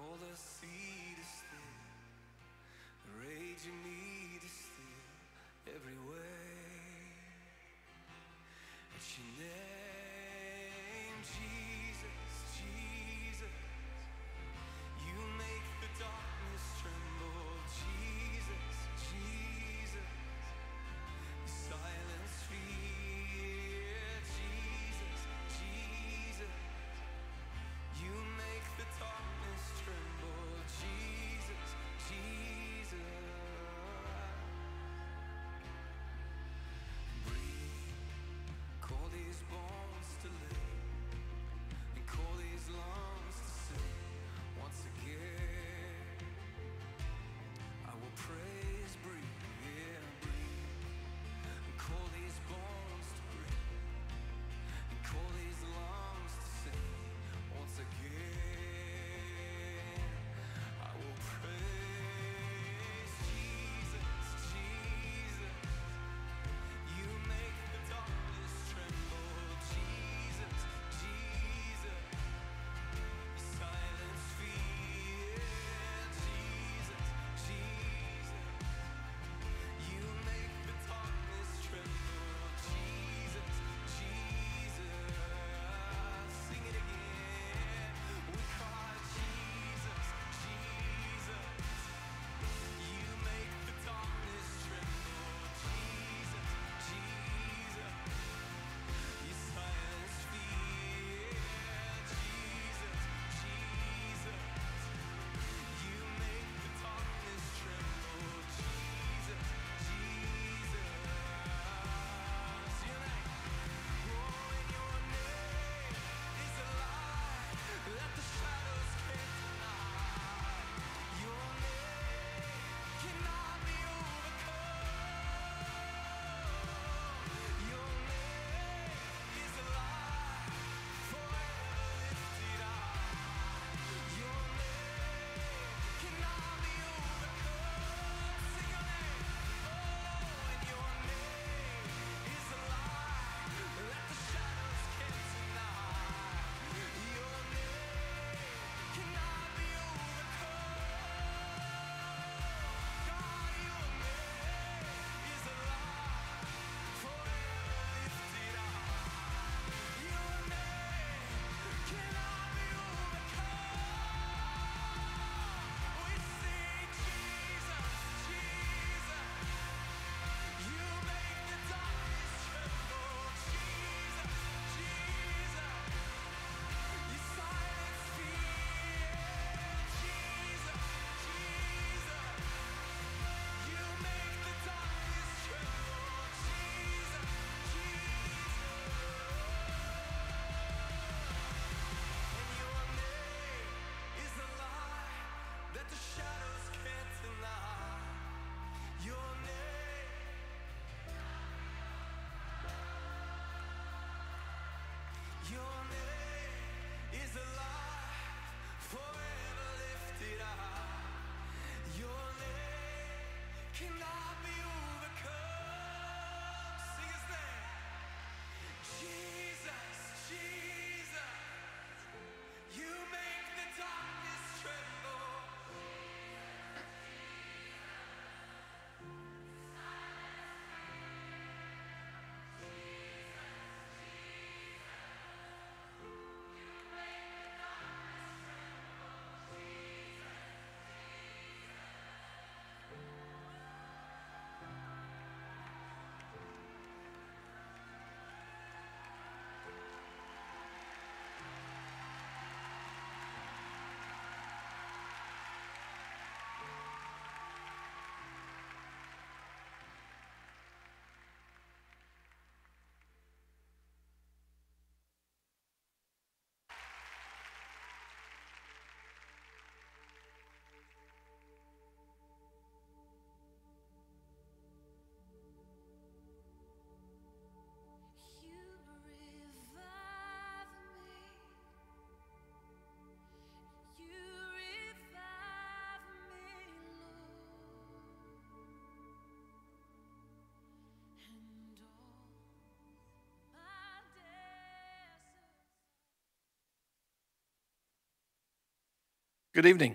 the sea to still, the raging need to still every way. It's your name, Jesus, Jesus. You make the darkness tremble, Jesus, Jesus. You silence fear, Jesus, Jesus. You make the darkness tremble, Jesus, Jesus. Breathe, call these bones to live, and call these lungs to sing once again. I will praise, breathe, yeah, breathe, and call these bones to breathe, and call these lungs to sing once again. I will praise Jesus, Jesus. You make the darkness tremble, Jesus, Jesus. You silence fear, Jesus, Jesus. You make the darkness tremble, Jesus, Jesus. Sing it again. We cry Jesus, Jesus. You make the darkness tremble, Jesus, Jesus. You silence fear, Jesus, Jesus. You make the darkness tremble, Jesus, Jesus. Your name, oh, and your name is a light that the shadows can't deny. Your name cannot be overcome. Your name is a light forever lifted high. Your name cannot be overcome. Sing your name. Oh, and your name is a light that the shadows can't deny. Your name cannot be overcome. God, your name is a light forever lifted high. Your name cannot be overcome. We sing Jesus, Jesus. You make the darkness tremble, Jesus, Jesus. You silence fear, Jesus, Jesus. You make the darkness tremble, Jesus, Jesus. And your name is a light that the shadows can't deny. Your name, your name is a light forever lifted high. Your name cannot be overcome. Sing his name. Jesus, Jesus. You make the darkness tremble. Good evening.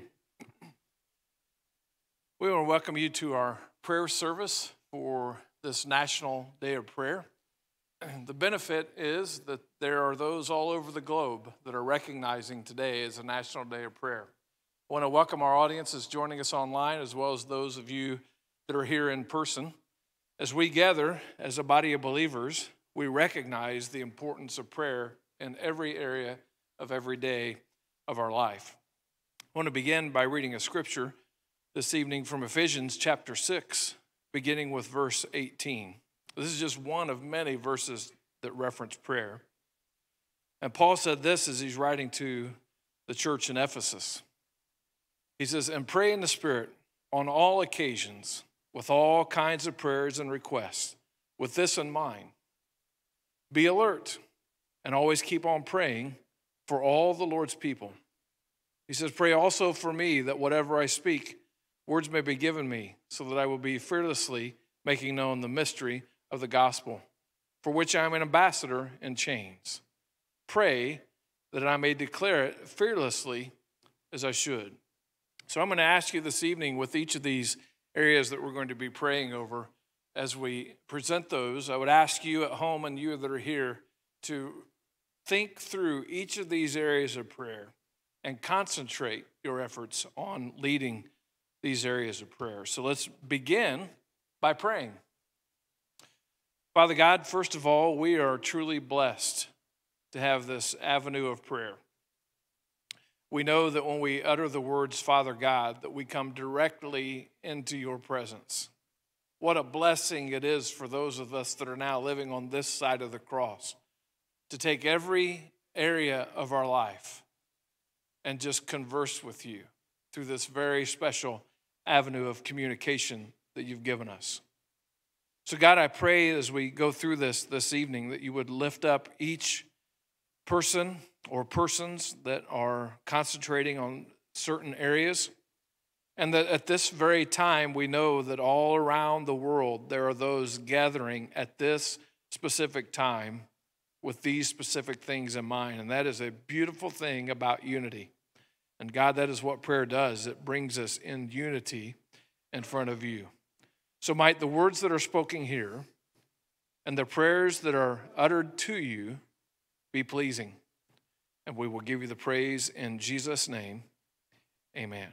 We want to welcome you to our prayer service for this National Day of Prayer. The benefit is that there are those all over the globe that are recognizing today as a National Day of Prayer. I want to welcome our audiences joining us online, as well as those of you that are here in person. As we gather as a body of believers, we recognize the importance of prayer in every area of every day of our life. I want to begin by reading a scripture this evening from Ephesians chapter 6, beginning with verse 18. This is just one of many verses that reference prayer. And Paul said this as he's writing to the church in Ephesus. He says, "And pray in the Spirit on all occasions with all kinds of prayers and requests. With this in mind, be alert and always keep on praying for all the Lord's people." He says, "Pray also for me that whatever I speak, words may be given me, so that I will be fearlessly making known the mystery of the gospel, for which I am an ambassador in chains. Pray that I may declare it fearlessly as I should." So I'm going to ask you this evening, with each of these areas that we're going to be praying over, as we present those, I would ask you at home and you that are here to think through each of these areas of prayer and concentrate your efforts on leading these areas of prayer. So let's begin by praying. Father God, first of all, we are truly blessed to have this avenue of prayer. We know that when we utter the words, Father God, that we come directly into your presence. What a blessing it is for those of us that are now living on this side of the cross to take every area of our life and just converse with you through this very special avenue of communication that you've given us. So God, I pray as we go through this evening that you would lift up each person or persons that are concentrating on certain areas, and that at this very time we know that all around the world there are those gathering at this specific time with these specific things in mind, and that is a beautiful thing about unity. And God, that is what prayer does. It brings us in unity in front of you. So might the words that are spoken here and the prayers that are uttered to you be pleasing. And we will give you the praise in Jesus' name. Amen.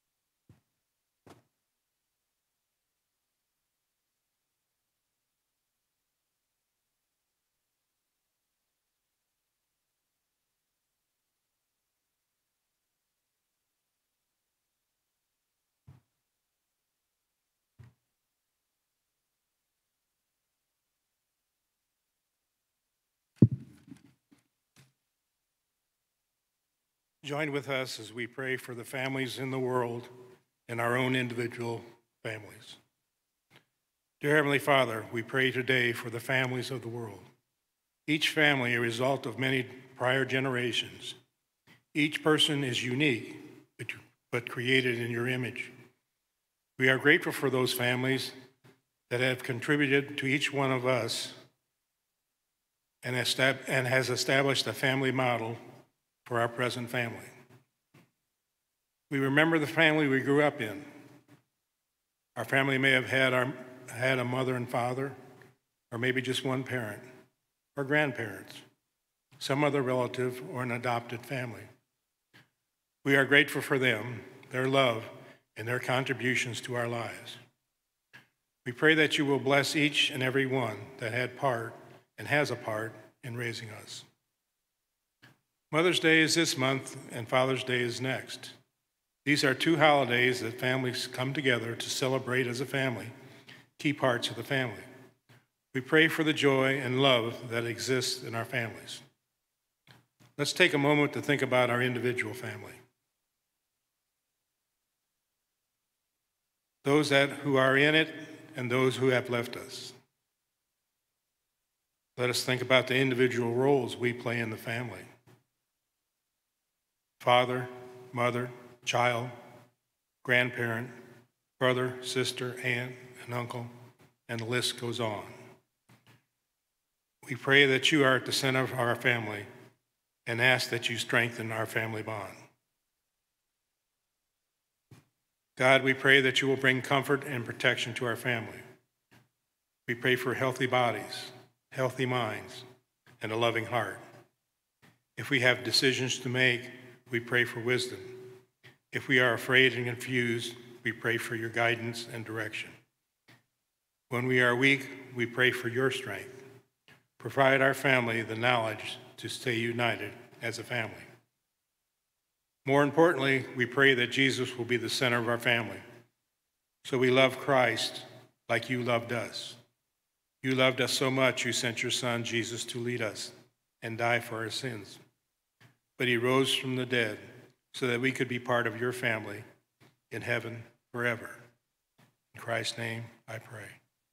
Join with us as we pray for the families in the world and our own individual families. Dear Heavenly Father, we pray today for the families of the world. Each family a result of many prior generations. Each person is unique, but created in your image. We are grateful for those families that have contributed to each one of us and has established a family model for our present family. We remember the family we grew up in. Our family may have had a mother and father, or maybe just one parent, or grandparents, some other relative, or an adopted family. We are grateful for them, their love, and their contributions to our lives. We pray that you will bless each and every one that had part and has a part in raising us. Mother's Day is this month, and Father's Day is next. These are two holidays that families come together to celebrate as a family, key parts of the family. We pray for the joy and love that exists in our families. Let's take a moment to think about our individual family. Those who are in it and those who have left us. Let us think about the individual roles we play in the family. Father, mother, child, grandparent, brother, sister, aunt, and uncle, and the list goes on. We pray that you are at the center of our family and ask that you strengthen our family bond. God, we pray that you will bring comfort and protection to our family. We pray for healthy bodies, healthy minds, and a loving heart. If we have decisions to make, we pray for wisdom. If we are afraid and confused, we pray for your guidance and direction. When we are weak, we pray for your strength. Provide our family the knowledge to stay united as a family. More importantly, we pray that Jesus will be the center of our family. So we love Christ like you loved us. You loved us so much, you sent your son, Jesus, to lead us and die for our sins. But he rose from the dead so that we could be part of your family in heaven forever. In Christ's name, I pray.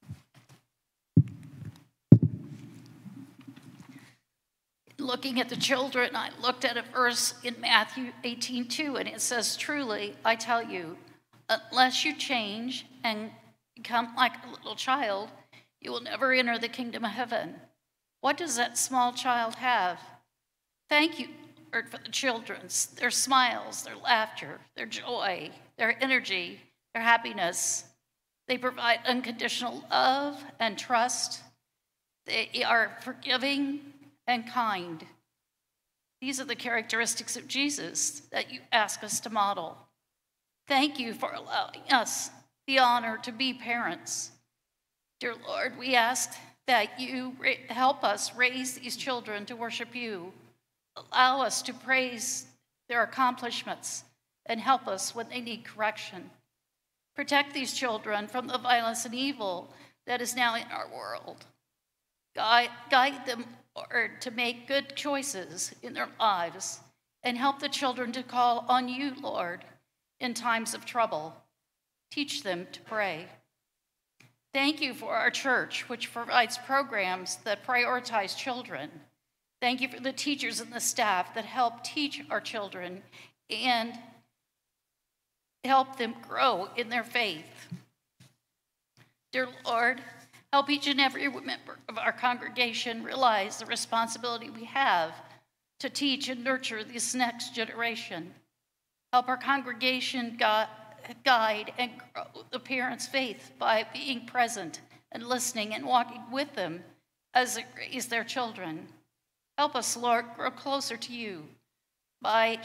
Looking at the children, I looked at a verse in Matthew 18:2, and it says, "Truly, I tell you, unless you change and become like a little child, you will never enter the kingdom of heaven." What does that small child have? Thank you, Lord, for the children's, their smiles, their laughter, their joy, their energy, their happiness. They provide unconditional love and trust. They are forgiving and kind. These are the characteristics of Jesus that you ask us to model. Thank you for allowing us the honor to be parents. Dear Lord, we ask that you help us raise these children to worship you. Allow us to praise their accomplishments and help us when they need correction. Protect these children from the violence and evil that is now in our world. Guide them, Lord, to make good choices in their lives and help the children to call on you, Lord, in times of trouble. Teach them to pray. Thank you for our church, which provides programs that prioritize children. Thank you for the teachers and the staff that help teach our children and help them grow in their faith. Dear Lord, help each and every member of our congregation realize the responsibility we have to teach and nurture this next generation. Help our congregation guide and grow the parents' faith by being present and listening and walking with them as they raise their children. Help us, Lord, grow closer to you by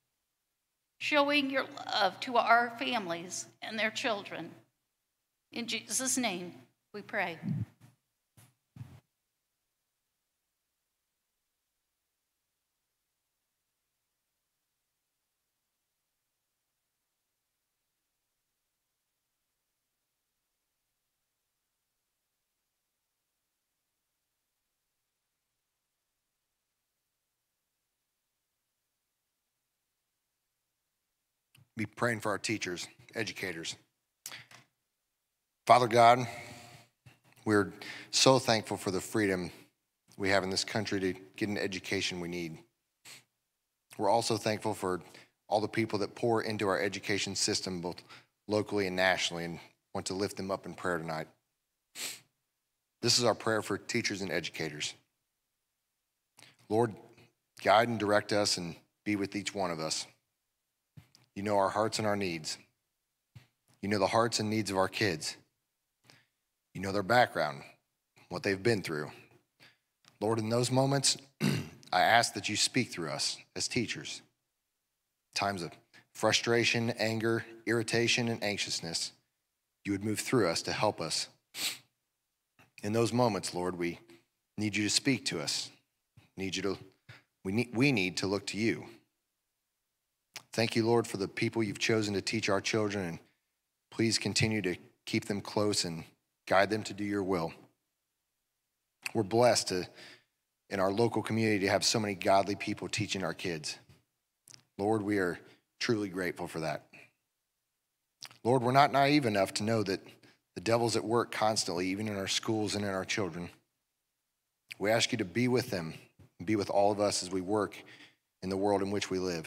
showing your love to our families and their children. In Jesus' name, we pray. Be praying for our teachers, educators. Father God, we're so thankful for the freedom we have in this country to get an education we need. We're also thankful for all the people that pour into our education system, both locally and nationally, and want to lift them up in prayer tonight. This is our prayer for teachers and educators. Lord, guide and direct us and be with each one of us. You know our hearts and our needs. You know the hearts and needs of our kids. You know their background, what they've been through. Lord, in those moments, I ask that you speak through us as teachers. Times of frustration, anger, irritation, and anxiousness, you would move through us to help us. In those moments, Lord, we need you to speak to us. We need to look to you. Thank you, Lord, for the people you've chosen to teach our children, and please continue to keep them close and guide them to do your will. We're blessed in our local community to have so many godly people teaching our kids. Lord, we are truly grateful for that. Lord, we're not naive enough to know that the devil's at work constantly, even in our schools and in our children. We ask you to be with them and be with all of us as we work in the world in which we live.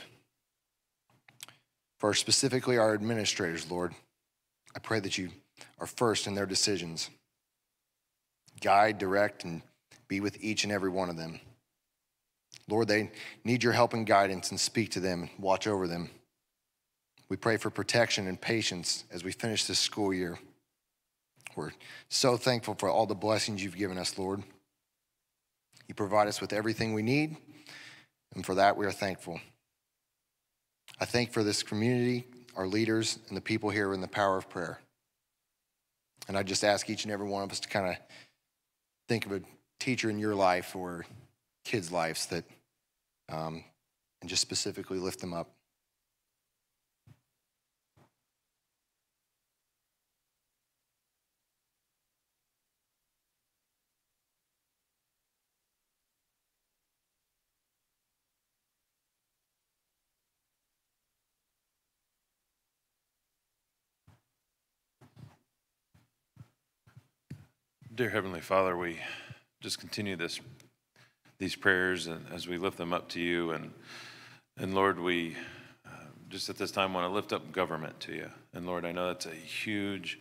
For specifically our administrators, Lord, I pray that you are first in their decisions. Guide, direct, and be with each and every one of them. Lord, they need your help and guidance, and speak to them and watch over them. We pray for protection and patience as we finish this school year. We're so thankful for all the blessings you've given us, Lord. You provide us with everything we need, and for that we are thankful. I thank for this community, our leaders, and the people here in the power of prayer. And I just ask each and every one of us to kind of think of a teacher in your life or kids' lives that, and just specifically lift them up. Dear Heavenly Father, we just continue these prayers and as we lift them up to you. And Lord, we just at this time want to lift up government to you. And Lord, I know that's a huge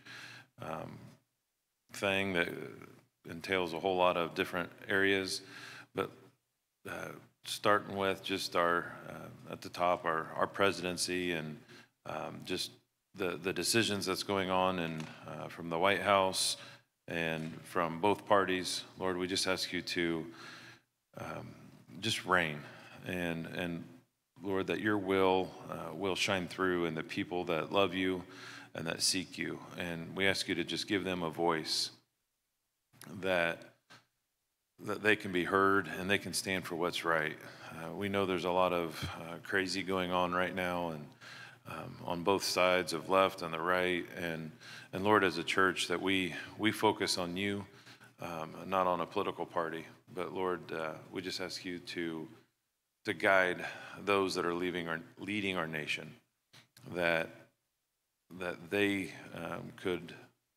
thing that entails a whole lot of different areas, but starting with just our, at the top, our presidency and just the decisions that's going on and from the White House and from both parties. Lord, we just ask you to just reign and Lord, that your will shine through in the people that love you and that seek you. And we ask you to just give them a voice that they can be heard and they can stand for what's right. We know there's a lot of crazy going on right now and on both sides of left and the right. And Lord, as a church, that we focus on you, not on a political party. But Lord, we just ask you to guide those that are leading our nation, that they could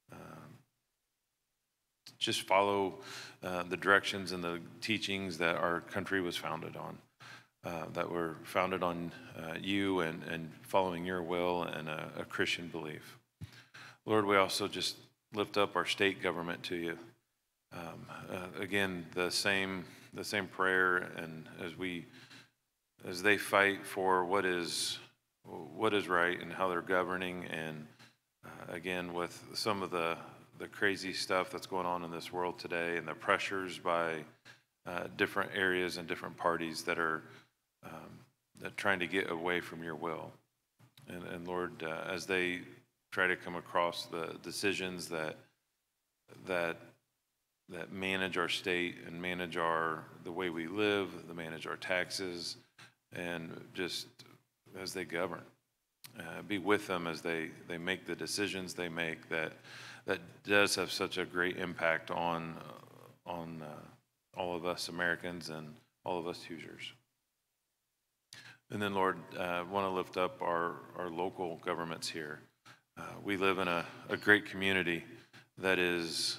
just follow the directions and the teachings that our country was founded on. That were founded on you and following your will and a Christian belief. Lord, we also just lift up our state government to you. Again, the same prayer, and as they fight for what is right and how they're governing, and again with some of the crazy stuff that's going on in this world today, and the pressures by different areas and different parties that are trying to get away from your will. And Lord, as they try to come across the decisions that manage our state and manage the way we live, that manage our taxes, and just as they govern, be with them as they make the decisions they make that does have such a great impact on all of us Americans and all of us Hoosiers. And then, Lord, I want to lift up our local governments here. We live in a great community that is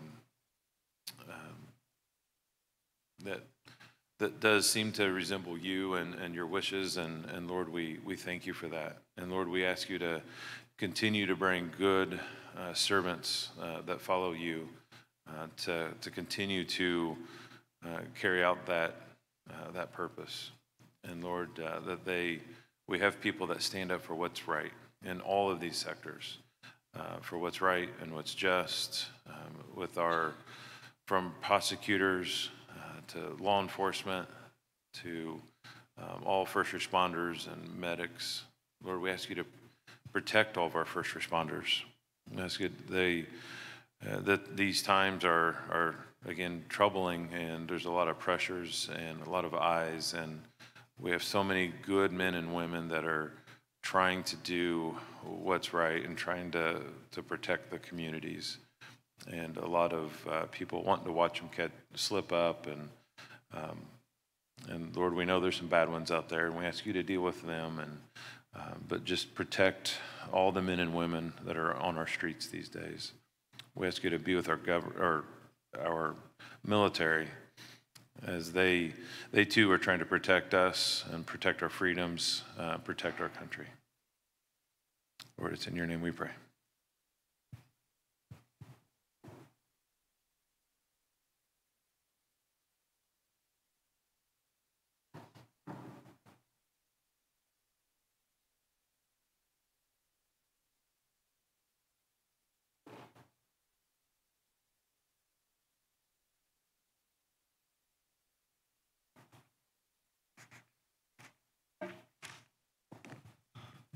that does seem to resemble you and your wishes. And Lord, we thank you for that. And Lord, we ask you to continue to bring good servants that follow you to continue to carry out that purpose. And Lord, that we have people that stand up for what's right in all of these sectors, for what's right and what's just, from prosecutors to law enforcement to all first responders and medics. Lord, we ask you to protect all of our first responders. We ask you that these times are again troubling, and there's a lot of pressures and a lot of eyes, and we have so many good men and women that are trying to do what's right and trying to protect the communities, and a lot of people wanting to watch them slip up, and Lord, we know there's some bad ones out there, and we ask you to deal with them, but just protect all the men and women that are on our streets these days. We ask you to be with our military, as they too are trying to protect us and protect our freedoms, protect our country. Lord, it's in your name we pray.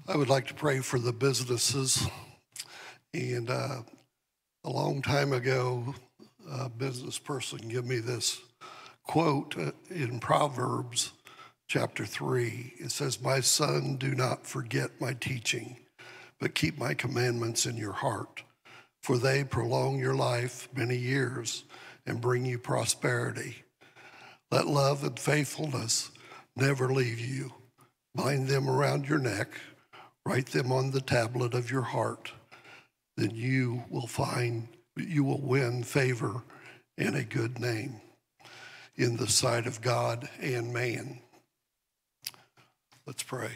I would like to pray for the businesses. And a long time ago, a business person gave me this quote in Proverbs chapter 3. It says, "My son, do not forget my teaching, but keep my commandments in your heart, for they prolong your life many years and bring you prosperity. Let love and faithfulness never leave you. Bind them around your neck, write them on the tablet of your heart. Then you will win favor and a good name in the sight of God and man." Let's pray.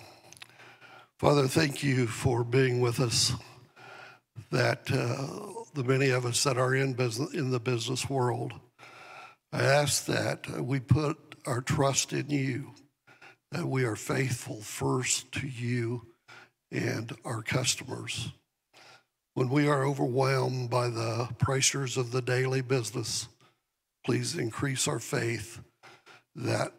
Father, thank you for being with us, that the many of us that are in the business world, I ask that we put our trust in you, that we are faithful first to you and our customers. When we are overwhelmed by the pressures of the daily business, please increase our faith that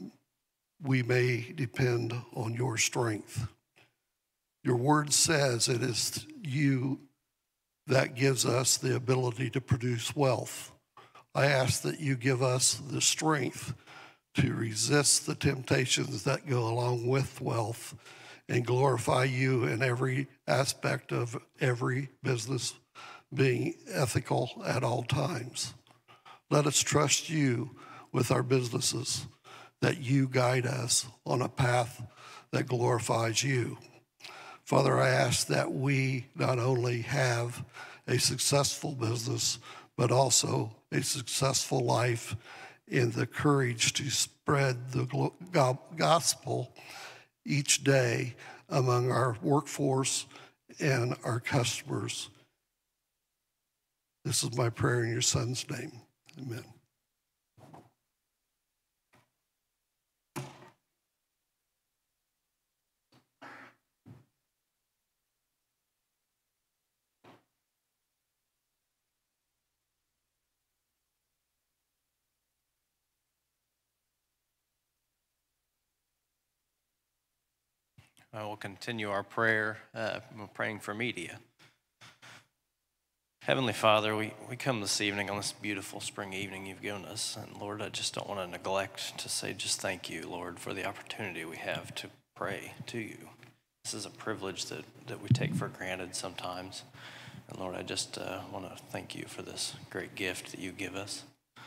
we may depend on your strength. Your word says it is you that gives us the ability to produce wealth. I ask that you give us the strength to resist the temptations that go along with wealth and glorify you in every aspect of every business, being ethical at all times. Let us trust you with our businesses, that you guide us on a path that glorifies you. Father, I ask that we not only have a successful business, but also a successful life and the courage to spread the gospel each day among our workforce and our customers. This is my prayer in your son's name. Amen. I will continue our prayer. We're praying for media. Heavenly Father, we come this evening on this beautiful spring evening you've given us. And Lord, I just don't want to neglect to say just thank you, Lord, for the opportunity we have to pray to you. This is a privilege that we take for granted sometimes. And Lord, I just want to thank you for this great gift that you give us.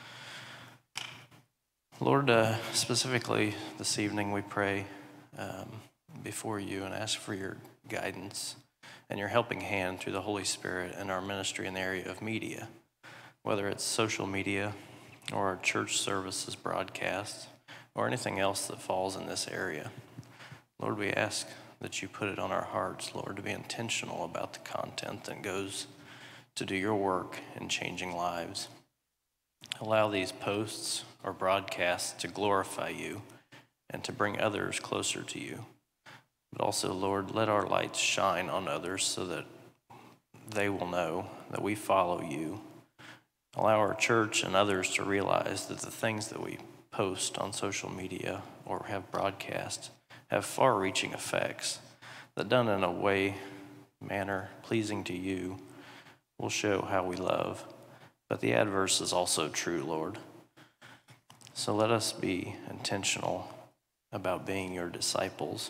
Lord, specifically this evening we pray before you and ask for your guidance and your helping hand through the Holy Spirit in our ministry in the area of media, whether it's social media or our church services broadcasts or anything else that falls in this area. Lord, we ask that you put it on our hearts, Lord, to be intentional about the content that goes to do your work in changing lives. Allow these posts or broadcasts to glorify you and to bring others closer to you. But also, Lord, let our lights shine on others so that they will know that we follow you. Allow our church and others to realize that the things that we post on social media or have broadcast have far-reaching effects that, done in a manner pleasing to you, will show how we love. But the adverse is also true, Lord. So let us be intentional about being your disciples.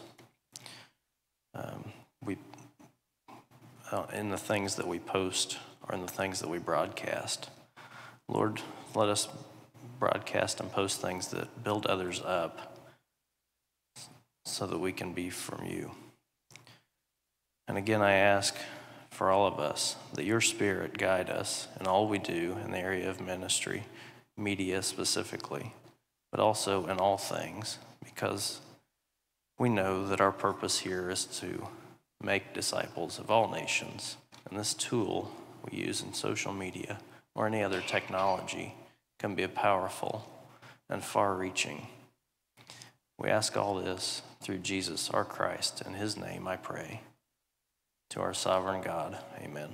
In the things that we post or in the things that we broadcast. Lord, let us broadcast and post things that build others up so that we can be from you. And again, I ask for all of us that your Spirit guide us in all we do in the area of ministry, media specifically, but also in all things, because we know that our purpose here is to make disciples of all nations. And this tool we use in social media or any other technology can be powerful and far-reaching. We ask all this through Jesus, our Christ. In his name I pray. To our sovereign God, amen.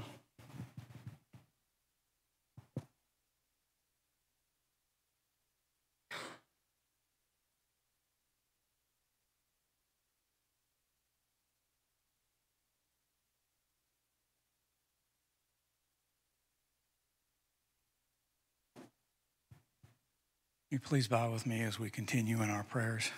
you please bow with me as we continue in our prayers?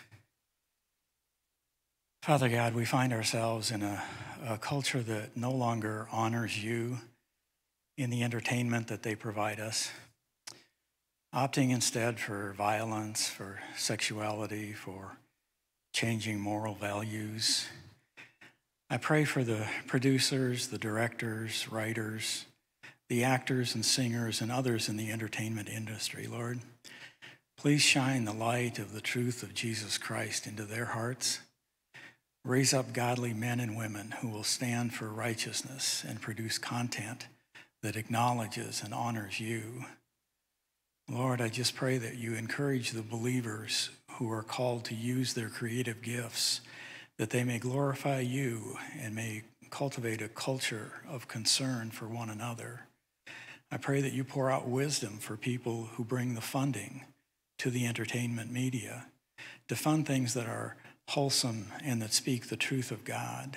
Father God, we find ourselves in a culture that no longer honors you in the entertainment that they provide us, opting instead for violence, for sexuality, for changing moral values. I pray for the producers, the directors, writers, the actors and singers and others in the entertainment industry, Lord. Please shine the light of the truth of Jesus Christ into their hearts. Raise up godly men and women who will stand for righteousness and produce content that acknowledges and honors you. Lord, I just pray that you encourage the believers who are called to use their creative gifts, that they may glorify you and may cultivate a culture of concern for one another. I pray that you pour out wisdom for people who bring the funding to the entertainment media to fund things that are wholesome and that speak the truth of God.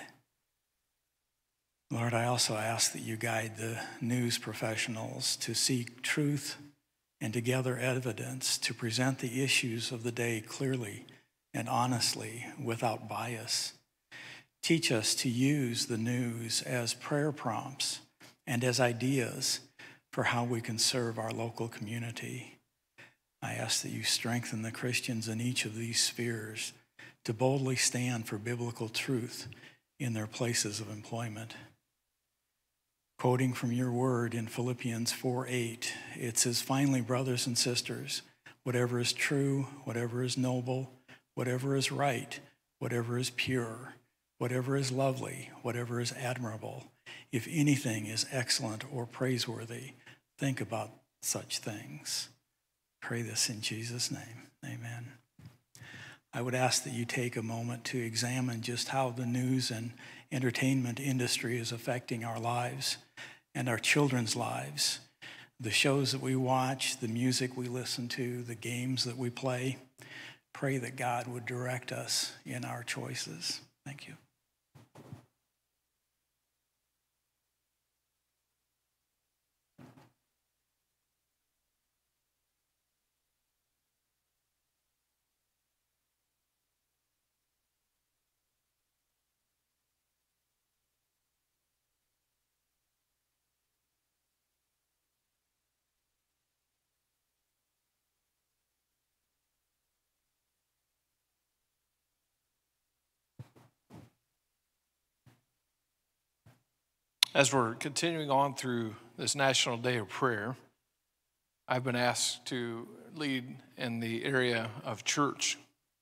Lord, I also ask that you guide the news professionals to seek truth and to gather evidence to present the issues of the day clearly and honestly without bias. Teach us to use the news as prayer prompts and as ideas for how we can serve our local community. I ask that you strengthen the Christians in each of these spheres to boldly stand for biblical truth in their places of employment. Quoting from your word in Philippians 4:8, it says, "Finally, brothers and sisters, whatever is true, whatever is noble, whatever is right, whatever is pure, whatever is lovely, whatever is admirable, if anything is excellent or praiseworthy, think about such things." Pray this in Jesus' name. Amen. I would ask that you take a moment to examine just how the news and entertainment industry is affecting our lives and our children's lives. The shows that we watch, the music we listen to, the games that we play. Pray that God would direct us in our choices. Thank you. As we're continuing on through this National Day of Prayer, I've been asked to lead in the area of church.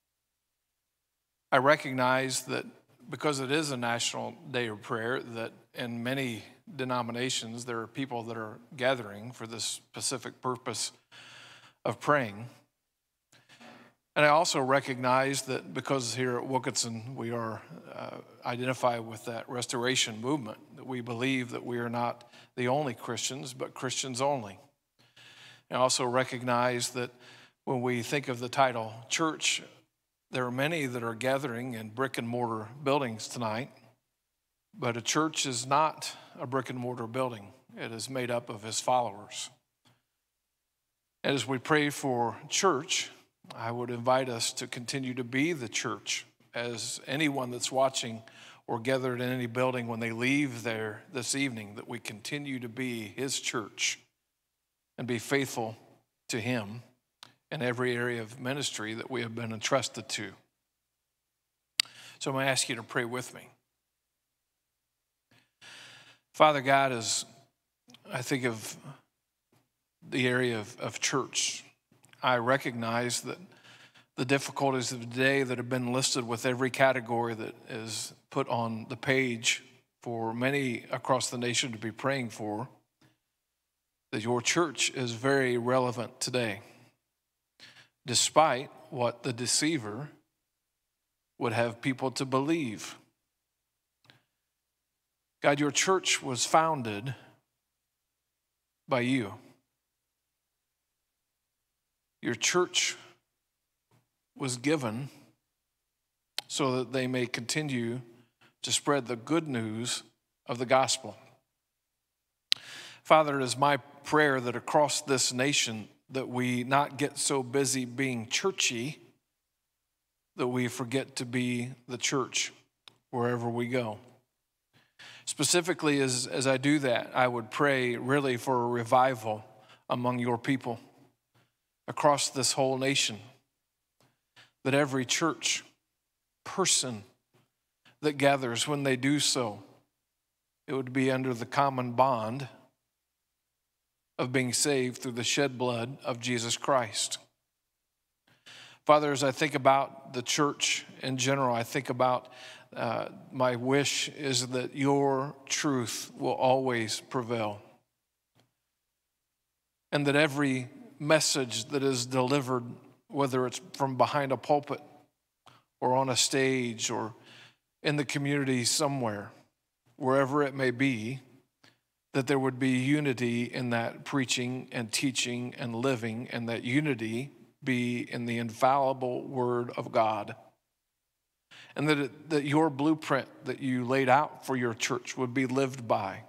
I recognize that because it is a National Day of Prayer, that in many denominations there are people that are gathering for this specific purpose of praying. And I also recognize that because here at Wilkinson we are identify with that restoration movement, that we believe that we are not the only Christians, but Christians only. I also recognize that when we think of the title church, there are many that are gathering in brick and mortar buildings tonight, but a church is not a brick and mortar building. It is made up of his followers. And as we pray for church, I would invite us to continue to be the church, as anyone that's watching or gathered in any building when they leave there this evening, that we continue to be his church and be faithful to him in every area of ministry that we have been entrusted to. So I'm going to ask you to pray with me. Father God, as I think of the area of church, I recognize that the difficulties of the day that have been listed with every category that is put on the page for many across the nation to be praying for, that your church is very relevant today, despite what the deceiver would have people to believe. God, your church was founded by you. Your church was given so that they may continue to spread the good news of the gospel. Father, it is my prayer that across this nation that we not get so busy being churchy that we forget to be the church wherever we go. Specifically, as I do that, I would pray really for a revival among your people across this whole nation, that every church person that gathers, when they do so, it would be under the common bond of being saved through the shed blood of Jesus Christ. Father, as I think about the church in general, I think about my wish is that your truth will always prevail. And that every message that is delivered, whether it's from behind a pulpit or on a stage or in the community somewhere, wherever it may be, that there would be unity in that preaching and teaching and living, and that unity be in the infallible Word of God. And that your blueprint that you laid out for your church would be lived by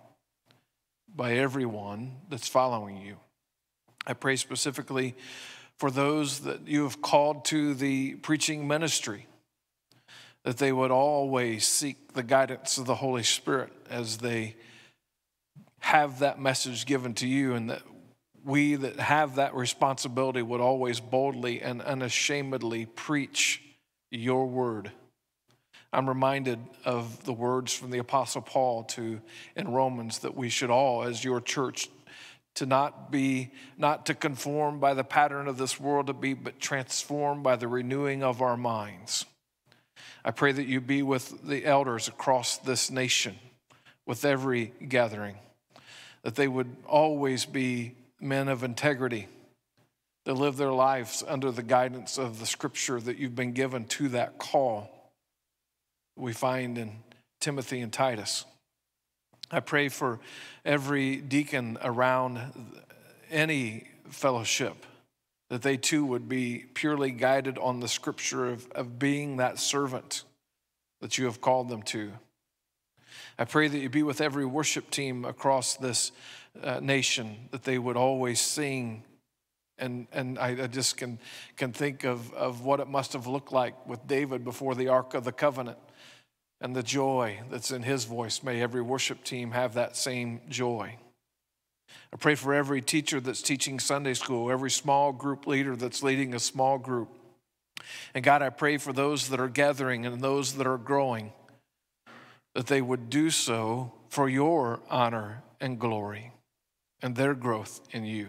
everyone that's following you. I pray specifically for those that you have called to the preaching ministry, that they would always seek the guidance of the Holy Spirit as they have that message given to you, and that we that have that responsibility would always boldly and unashamedly preach your word. I'm reminded of the words from the Apostle Paul in Romans that we should all, as your church, to not to conform by the pattern of this world, but transformed by the renewing of our minds. I pray that you be with the elders across this nation, with every gathering, that they would always be men of integrity, that live their lives under the guidance of the scripture that you've been given to that call we find in Timothy and Titus. I pray for every deacon around any fellowship, that they too would be purely guided on the scripture of being that servant that you have called them to. I pray that you be with every worship team across this nation, that they would always sing. And I just can think of what it must have looked like with David before the Ark of the Covenant and the joy that's in his voice. May every worship team have that same joy. I pray for every teacher that's teaching Sunday school, every small group leader that's leading a small group. And God, I pray for those that are gathering and those that are growing, that they would do so for your honor and glory and their growth in you.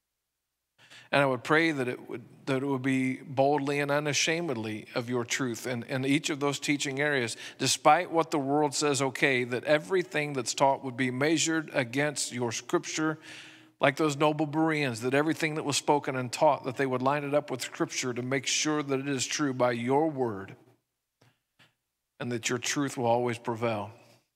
And I would pray that it would be boldly and unashamedly of your truth in each of those teaching areas, despite what the world says, okay, that everything that's taught would be measured against your scripture, like those noble Bereans, that everything that was spoken and taught, that they would line it up with scripture to make sure that it is true by your word, and that your truth will always prevail.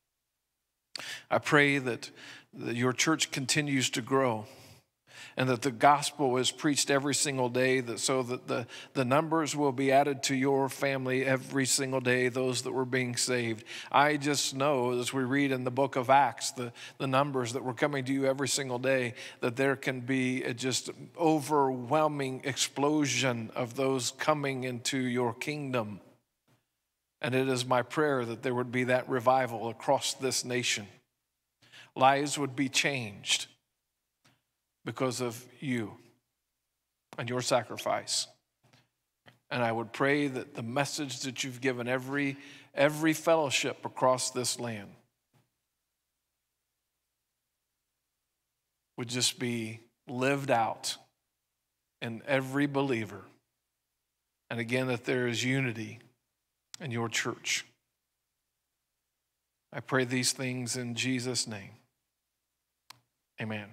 I pray that your church continues to grow, and that the gospel is preached every single day, so that the numbers will be added to your family every single day, those that were being saved. I just know, as we read in the book of Acts, the numbers that were coming to you every single day, that there can be a just overwhelming explosion of those coming into your kingdom. And it is my prayer that there would be that revival across this nation. Lives would be changed because of you and your sacrifice. And I would pray that the message that you've given every fellowship across this land would just be lived out in every believer. And again, that there is unity in your church. I pray these things in Jesus' name. Amen.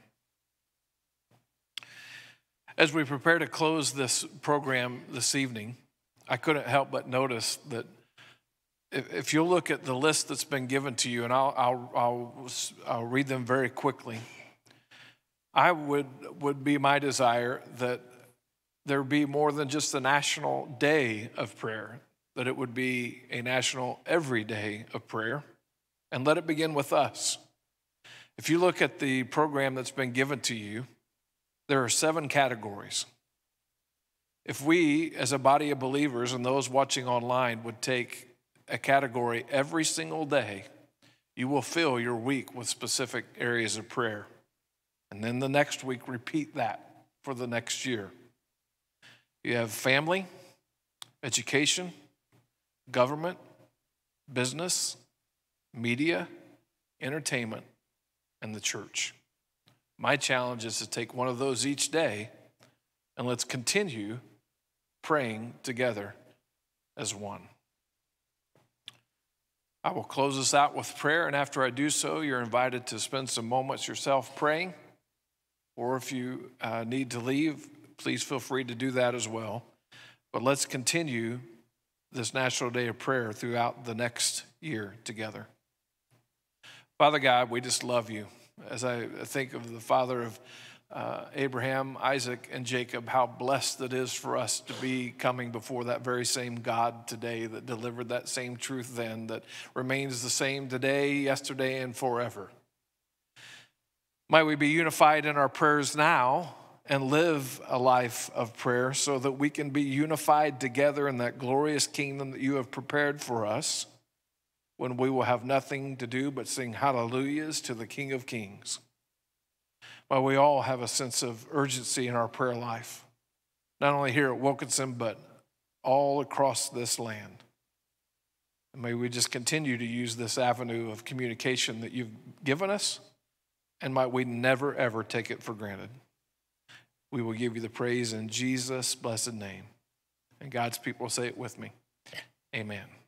As we prepare to close this program this evening, I couldn't help but notice that if you'll look at the list that's been given to you, and I'll read them very quickly, I would be my desire that there be more than just a national day of prayer, that it would be a national every day of prayer, and let it begin with us. If you look at the program that's been given to you, there are 7 categories. If we, as a body of believers and those watching online, would take a category every single day, you will fill your week with specific areas of prayer. And then the next week, repeat that for the next year. You have family, education, government, business, media, entertainment, and the church. My challenge is to take one of those each day, and let's continue praying together as one. I will close this out with prayer, and after I do so, you're invited to spend some moments yourself praying, or if you need to leave, please feel free to do that as well. But let's continue this National Day of Prayer throughout the next year together. Father God, we just love you. As I think of the father of Abraham, Isaac, and Jacob, how blessed it is for us to be coming before that very same God today that delivered that same truth then, that remains the same today, yesterday, and forever. Might we be unified in our prayers now and live a life of prayer so that we can be unified together in that glorious kingdom that you have prepared for us, when we will have nothing to do but sing hallelujahs to the King of Kings. Well, we all have a sense of urgency in our prayer life, not only here at Wilkinson, but all across this land. And may we just continue to use this avenue of communication that you've given us, and might we never, ever take it for granted. We will give you the praise in Jesus' blessed name. And God's people say it with me. Amen.